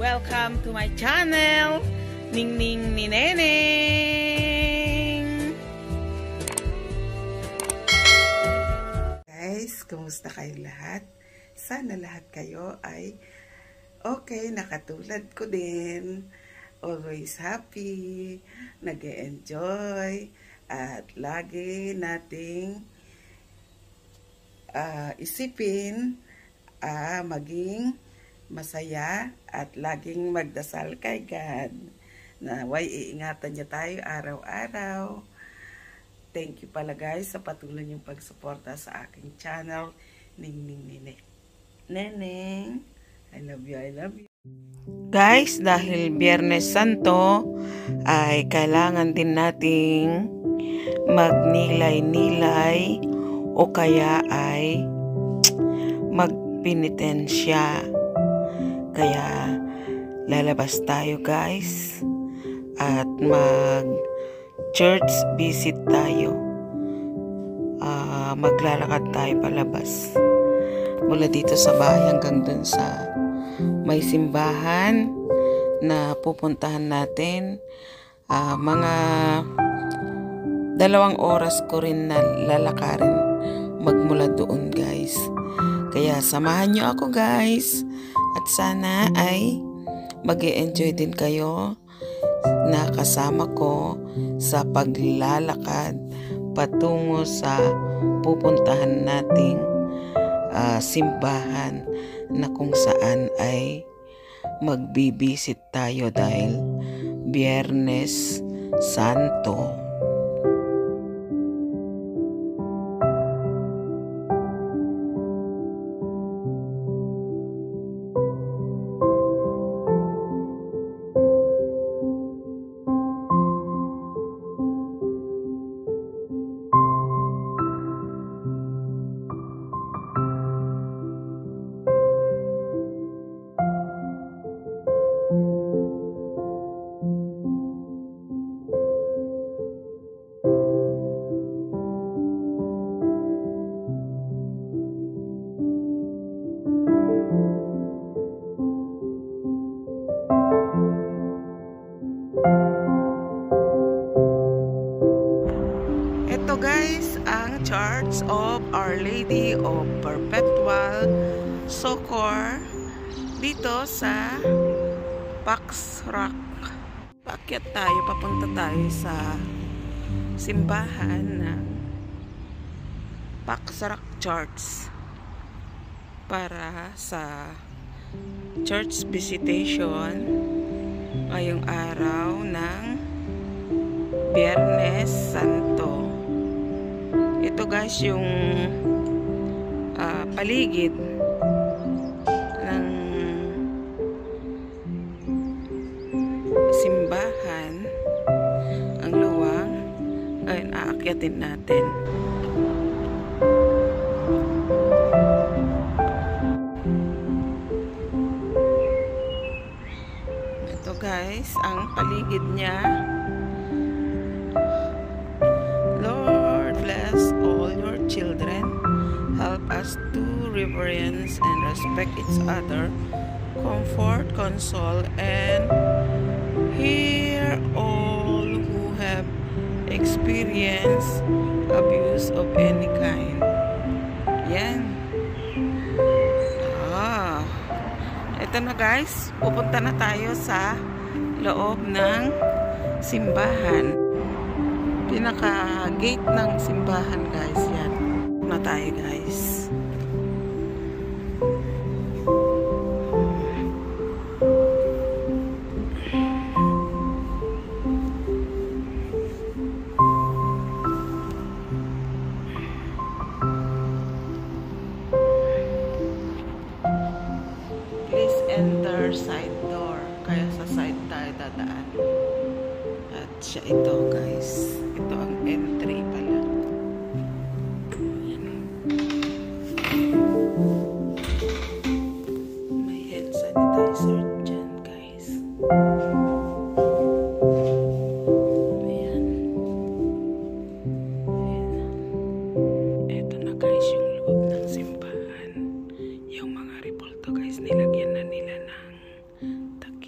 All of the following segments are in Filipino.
Welcome to my channel, Ningning ni Neneng! Guys, kumusta kayo lahat? Sana lahat kayo ay okay, nakatulad ko din. Always happy, nag-e-enjoy, at lagi nating isipin maging masaya at laging magdasal kay God na way iingatan niya tayo araw-araw. Thank you pala guys sa patuloy niyong pagsuporta sa aking channel, Ningning ni Neneng. I love you, I love you. Guys, dahil Biyernes Santo ay kailangan din nating magnilay-nilay o kaya ay magpenitensya. Kaya lalabas tayo guys at mag church visit tayo. Maglalakad tayo palabas mula dito sa bahay hanggang dun sa may simbahan na pupuntahan natin. Mga 2 oras ko rin na lalakarin magmula doon guys. Kaya samahan nyo ako guys at sana ay mag-e-enjoy din kayo na kasama ko sa paglalakad patungo sa pupuntahan nating simbahan na kung saan ay magbibisit tayo dahil Biyernes Santo. Ito guys, ang Church of Our Lady of Perpetual Succor dito sa Pax Rock. Paakyat tayo, papunta tayo sa simbahan ng Pax Rock Church para sa church visitation ngayong araw ng Biyernes Santo. Ito guys yung paligid ng simbahan. Ang luwang. Ngayon aakyatin natin. Ito guys ang paligid niya. Children, help us to reverence and respect each other, comfort, console, and hear all who have experienced abuse of any kind. Yan. Ito na guys, pupunta na tayo sa loob ng simbahan. Pinaka-gate ng simbahan guys, yan. Na tayo guys. Please enter side door. Kaya sa side tayo dadaan. At siya ito guys. Ito ang entry pala. May hand sanitizer dyan guys. Ayan. Ito na guys yung loob ng simbahan. Yung mga repulto guys nilagyan na nila ng takip.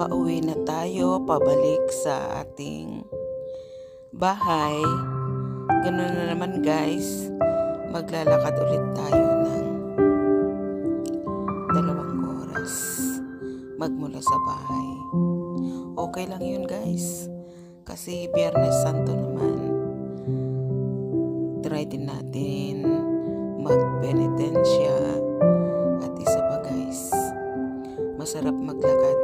pauwi na tayo, pabalik sa ating bahay. Ganun na naman guys, maglalakad ulit tayo ng 2 oras magmula sa bahay. Okay lang yun guys, kasi Biyernes Santo naman. Try din natin magpenitensya. At isa pa guys, masarap maglakad.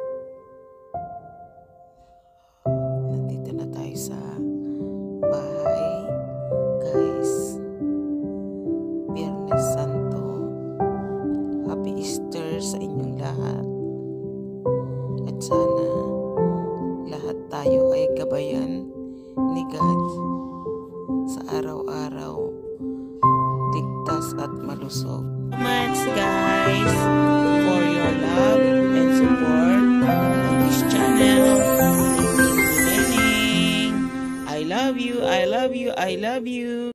Nandito na tayo sa bahay guys. Biyernes Santo, Happy Easter sa inyong lahat. At sana lahat tayo ay gabayan ni God sa araw-araw, ligtas at malusog. Much guys for your love and support on this channel. I love you, I love you, I love you.